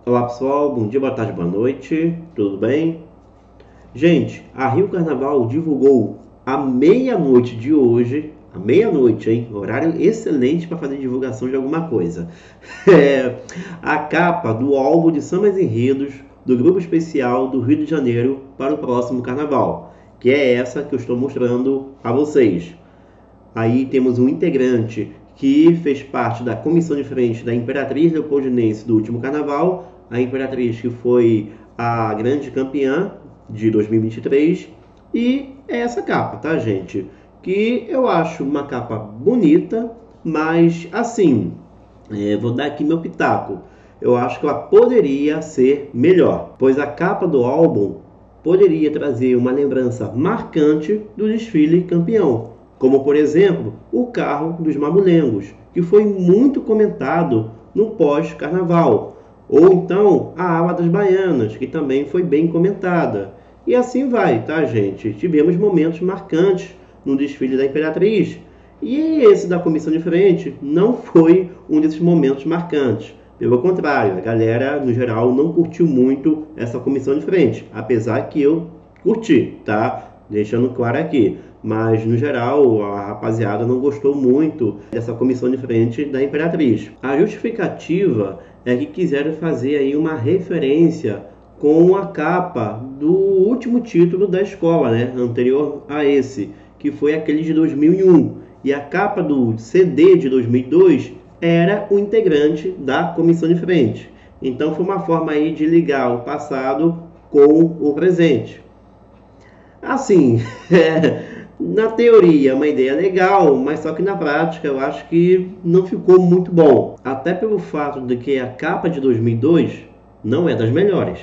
Olá pessoal, bom dia, boa tarde, boa noite, tudo bem? Gente, a Rio Carnaval divulgou à meia-noite de hoje, à meia-noite, hein? Horário excelente para fazer divulgação de alguma coisa. É, a capa do álbum de sambas enredos do Grupo Especial do Rio de Janeiro para o próximo Carnaval, que é essa que eu estou mostrando a vocês. Aí temos um integrante que fez parte da comissão de frente da Imperatriz Leopoldinense do último carnaval, a Imperatriz que foi a grande campeã de 2023, e é essa capa, tá, gente? Que eu acho uma capa bonita, mas assim, vou dar aqui meu pitaco. Eu acho que ela poderia ser melhor, pois a capa do álbum poderia trazer uma lembrança marcante do desfile campeão, como por exemplo o carro dos Mamulengos, que foi muito comentado no pós-carnaval, ou então a ala das Baianas, que também foi bem comentada. E assim vai, tá, gente? Tivemos momentos marcantes no desfile da Imperatriz, e esse da comissão de frente não foi um desses momentos marcantes. Pelo contrário, a galera, no geral, não curtiu muito essa comissão de frente, apesar que eu curti, tá? Deixando claro aqui. Mas, no geral, a rapaziada não gostou muito dessa comissão de frente da Imperatriz. A justificativa é que quiseram fazer aí uma referência com a capa do último título da escola, né? Anterior a esse, que foi aquele de 2001. E a capa do CD de 2002 era o integrante da comissão de frente. Então foi uma forma aí de ligar o passado com o presente. Assim, na teoria é uma ideia legal, mas só que na prática eu acho que não ficou muito bom. Até pelo fato de que a capa de 2002 não é das melhores.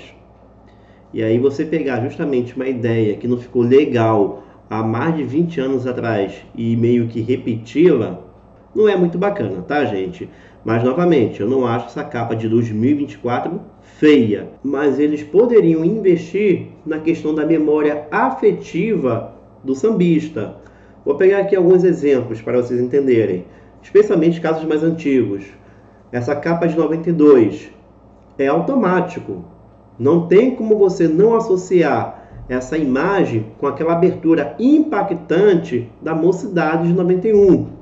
E aí você pegar justamente uma ideia que não ficou legal há mais de 20 anos atrás e meio que repeti-la, não é muito bacana, tá, gente? Mas, novamente, eu não acho essa capa de 2024 feia. Mas eles poderiam investir na questão da memória afetiva do sambista. Vou pegar aqui alguns exemplos para vocês entenderem. Especialmente casos mais antigos. Essa capa de 92 é automático. Não tem como você não associar essa imagem com aquela abertura impactante da Mocidade de 91.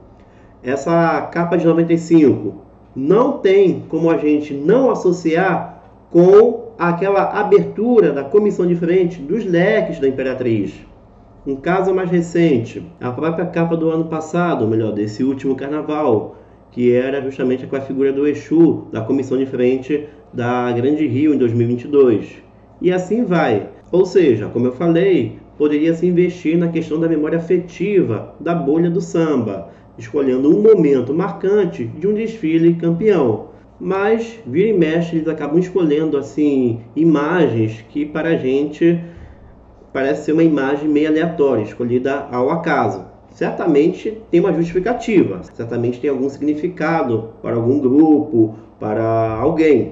Essa capa de 95 não tem como a gente não associar com aquela abertura da comissão de frente dos leques da Imperatriz. Um caso mais recente, a própria capa do ano passado, ou melhor, desse último carnaval, que era justamente com a figura do Exu, da comissão de frente da Grande Rio em 2022. E assim vai. Ou seja, como eu falei, poderia se investir na questão da memória afetiva da bolha do samba, escolhendo um momento marcante de um desfile campeão. Mas, vira e mexe, eles acabam escolhendo assim imagens que para a gente parece ser uma imagem meio aleatória, escolhida ao acaso. Certamente tem uma justificativa, certamente tem algum significado para algum grupo, para alguém.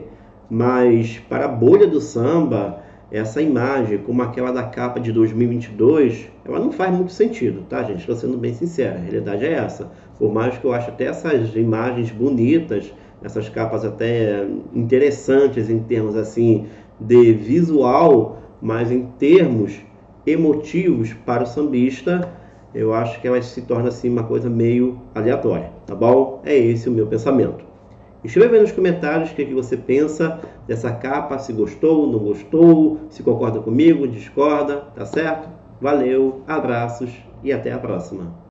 Mas para a bolha do samba, essa imagem, como aquela da capa de 2022, ela não faz muito sentido, tá, gente? Estou sendo bem sincero, a realidade é essa. Por mais que eu ache até essas imagens bonitas, essas capas até interessantes em termos assim de visual, mas em termos emotivos para o sambista, eu acho que elas se tornam assim uma coisa meio aleatória, tá bom? É esse o meu pensamento. Escreva aí nos comentários o que você pensa dessa capa, se gostou, não gostou, se concorda comigo, discorda, tá certo? Valeu, abraços e até a próxima.